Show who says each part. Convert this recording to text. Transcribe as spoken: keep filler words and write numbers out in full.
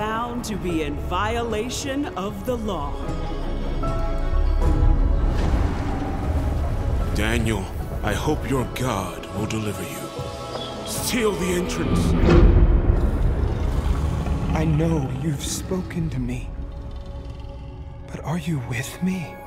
Speaker 1: found to be in violation of the law.
Speaker 2: Daniel, I hope your God will deliver you. Seal the entrance.
Speaker 3: I know you've spoken to me, but are you with me?